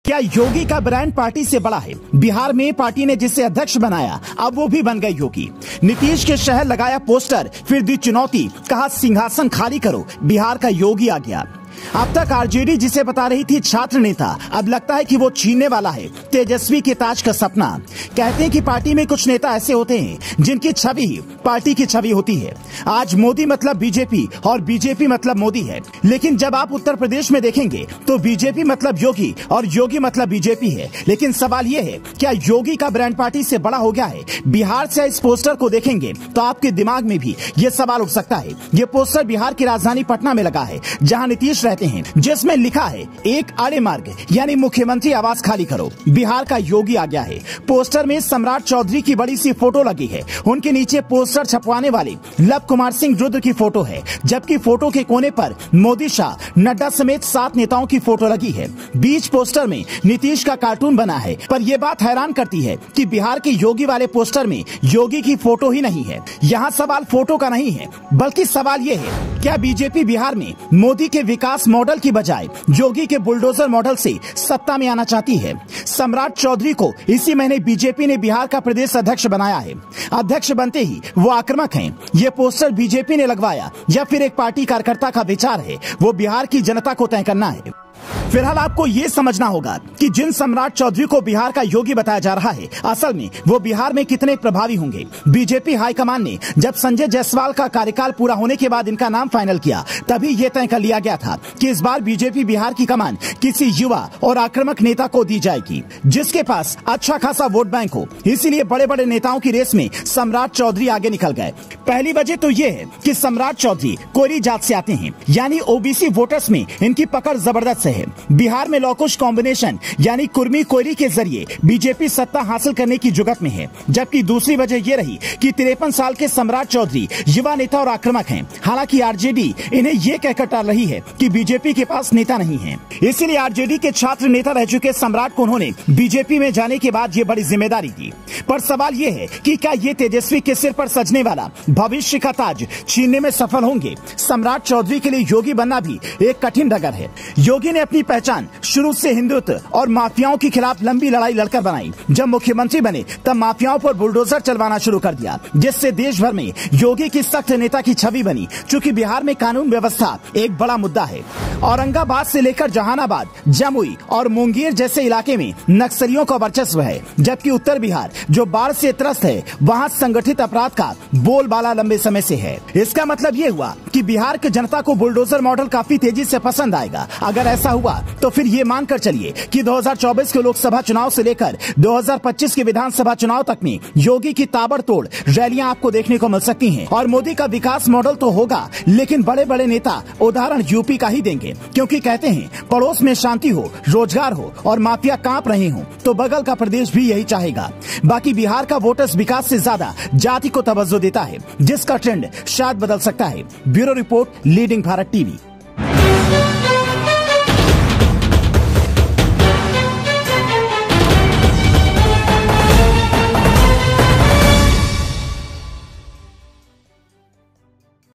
क्या योगी का brand party से बड़ा है? बिहार में पार्टी ने जिसे अध्यक्ष बनाया अब वो भी बन गए योगी। नीतीश के शहर लगाया पोस्टर, फिर दी चुनौती, कहा सिंहासन खाली करो, बिहार का योगी आ गया। अब तक आरजेडी जिसे बता रही थी छात्र नेता, अब लगता है कि वो छीनने वाला है तेजस्वी के ताज का सपना। कहते हैं कि पार्टी में कुछ नेता ऐसे होते हैं जिनकी छवि ही पार्टी की छवि होती है। आज मोदी मतलब बीजेपी और बीजेपी मतलब मोदी है, लेकिन जब आप उत्तर प्रदेश में देखेंगे तो बीजेपी मतलब योगी और योगी मतलब बीजेपी है। लेकिन सवाल ये है, क्या योगी का ब्रांड पार्टी से बड़ा हो गया है? बिहार से इस पोस्टर को देखेंगे तो आपके दिमाग में भी ये सवाल उठ सकता है। ये पोस्टर बिहार की राजधानी पटना में लगा है, जहाँ नीतीश रहते हैं, जिसमें लिखा है एक आड़े मार्ग यानी मुख्यमंत्री आवास खाली करो, बिहार का योगी आ गया है। पोस्टर में सम्राट चौधरी की बड़ी सी फोटो लगी है। उनके नीचे पोस्टर छपवाने वाले लव कुमार सिंह रुद्र की फोटो है, जबकि फोटो के कोने पर मोदी, शाह, नड्डा समेत 7 नेताओं की फोटो लगी है। बीच पोस्टर में नीतीश का कार्टून बना है। पर यह बात हैरान करती है कि बिहार के योगी वाले पोस्टर में योगी की फोटो ही नहीं है। यहाँ सवाल फोटो का नहीं है, बल्कि सवाल ये है, क्या बीजेपी बिहार में मोदी के विकास मॉडल की बजाय योगी के बुलडोजर मॉडल से सत्ता में आना चाहती है? सम्राट चौधरी को इसी महीने बीजेपी ने बिहार का प्रदेश अध्यक्ष बनाया है। अध्यक्ष बनते ही वो आक्रामक हैं। ये पोस्टर बीजेपी ने लगवाया या फिर एक पार्टी कार्यकर्ता का विचार है, वो बिहार की जनता को तय करना है। फिलहाल आपको ये समझना होगा कि जिन सम्राट चौधरी को बिहार का योगी बताया जा रहा है, असल में वो बिहार में कितने प्रभावी होंगे। बीजेपी हाईकमान ने जब संजय जायसवाल का कार्यकाल पूरा होने के बाद इनका नाम फाइनल किया, तभी ये तय कर लिया गया था कि इस बार बीजेपी बिहार की कमान किसी युवा और आक्रामक नेता को दी जाएगी, जिसके पास अच्छा खासा वोट बैंक हो। इसीलिए बड़े बड़े नेताओं की रेस में सम्राट चौधरी आगे निकल गए। पहली वजह तो ये है कि सम्राट चौधरी कोयरी जात से आते हैं, यानी ओबीसी वोटर्स में इनकी पकड़ जबरदस्त है। बिहार में लौकुश कॉम्बिनेशन यानी कुर्मी कोयरी के जरिए बीजेपी सत्ता हासिल करने की जुगत में है। जबकि दूसरी वजह ये रही कि 53 साल के सम्राट चौधरी युवा नेता और आक्रामक हैं। हालांकि आरजेडी इन्हें ये कहकर टाल रही है कि बीजेपी के पास नेता नहीं है। इसीलिए आरजेडी के छात्र नेता रह चुके सम्राट को उन्होंने बीजेपी में जाने के बाद ये बड़ी जिम्मेदारी दी। पर सवाल ये है कि क्या ये तेजस्वी के सिर पर सजने वाला भविष्य का ताज छीनने में सफल होंगे? सम्राट चौधरी के लिए योगी बनना भी एक कठिन डगर है। योगी ने अपनी पहचान शुरू से हिंदुत्व और माफियाओं के खिलाफ लंबी लड़ाई लड़कर बनाई। जब मुख्यमंत्री बने तब माफियाओं पर बुलडोजर चलवाना शुरू कर दिया, जिससे देश भर में योगी की सख्त नेता की छवि बनी। चूंकि बिहार में कानून व्यवस्था एक बड़ा मुद्दा है, औरंगाबाद से लेकर जहानाबाद, जमुई और मुंगेर जैसे इलाके में नक्सलियों का वर्चस्व है। जबकि उत्तर बिहार जो बाढ़ से त्रस्त है, वहाँ संगठित अपराध का बोलबाला लंबे समय से है। इसका मतलब ये हुआ कि बिहार की जनता को बुलडोजर मॉडल काफी तेजी से पसंद आएगा। अगर ऐसा हुआ तो फिर ये मानकर चलिए कि 2024 के लोकसभा चुनाव से लेकर 2025 के विधानसभा चुनाव तक में योगी की ताबड़तोड़ रैलियां आपको देखने को मिल सकती हैं। और मोदी का विकास मॉडल तो होगा, लेकिन बड़े बड़े नेता उदाहरण यूपी का ही देंगे, क्योंकि कहते हैं पड़ोस में शांति हो, रोजगार हो और माफिया कांप रहे हो तो बगल का प्रदेश भी यही चाहेगा। बाकी बिहार का वोटर्स विकास से ज्यादा जाति को तवज्जो देता है, जिसका ट्रेंड शायद बदल सकता है। Bureau report, leading Bharat TV.